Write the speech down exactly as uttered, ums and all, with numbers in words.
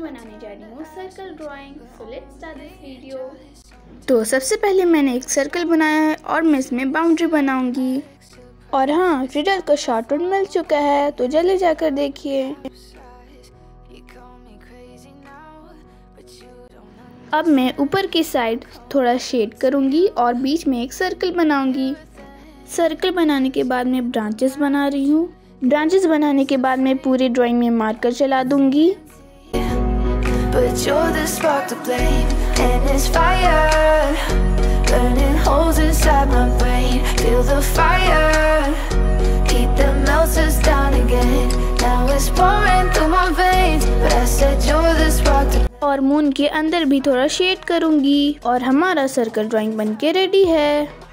बनाने जा रही हूँ circle drawing. So let's start this video. तो सबसे पहले मैंने एक सर्कल बनाया है और मैं इसमें बाउंड्री बनाऊंगी। और हाँ, रिडल का शॉर्ट आउट मिल चुका है, तो जल्दी जाकर देखिए। अब मैं ऊपर की साइड थोड़ा शेड करूंगी और बीच में एक सर्कल बनाऊंगी। सर्कल बनाने के बाद मैं ब्रांचेस बना रही हूँ। ब्रांचेस बनाने के बाद मैं पूरी ड्राइंग में मार्कर चला दूंगी। और मून के अंदर भी थोड़ा शेड करूंगी और हमारा सर्कल ड्राइंग बनके रेडी है।